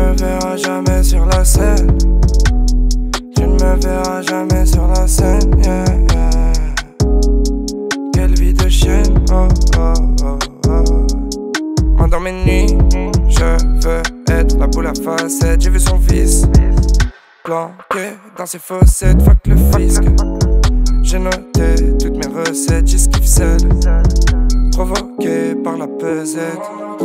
me verras jamais sur la scène. Tu ne me verras jamais sur la scène, yeah, yeah. Quelle vie de chienne, oh, oh, oh, oh. Moi dans mes nuits, je veux être la boule à facettes. J'ai vu son fils planqué dans ses fossettes, fuck le fisc. J'ai noté toutes mes recettes, j'esquive celle provoquée par la pesette.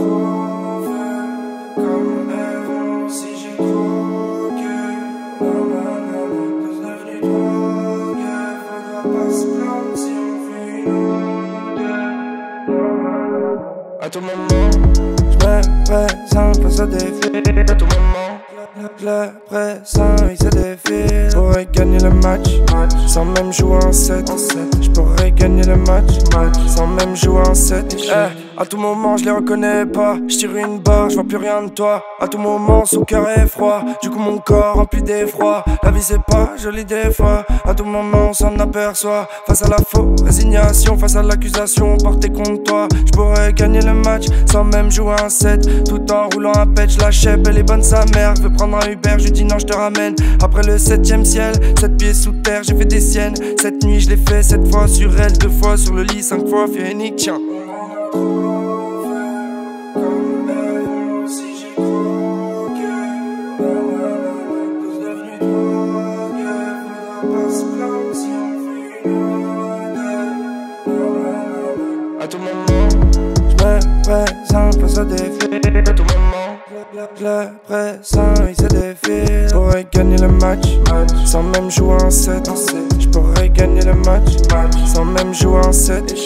À tout moment, je me présente face au défi. À tout moment, le présent il se défile. Je pourrais gagner le match sans même jouer en 7. Je pourrais gagner le match sans même jouer en 7. À tout moment je les reconnais pas. Je tire une barre, je vois plus rien de toi. À tout moment son cœur est froid. Du coup mon corps rempli d'effroi. La vie c'est pas joli des fois. À tout moment on s'en aperçoit. Face à la faux résignation, face à l'accusation portée contre toi. Je pourrais gagner le match sans même jouer un 7. Tout en roulant un pet, la chèpe elle est bonne sa mère. Veut prendre un Uber, je lui dis non je te ramène. Après le 7ème ciel, 7 pieds sous terre, j'ai fait des siennes. Cette nuit je l'ai fait 7 fois sur elle, 2 fois sur le lit, 5 fois Phoenix, tiens. À tout moment, je me présente face au défi. À tout moment, le présent il se défile. Je pourrais gagner le match sans même jouer en 7. Je pourrais gagner le match sans même jouer en 7.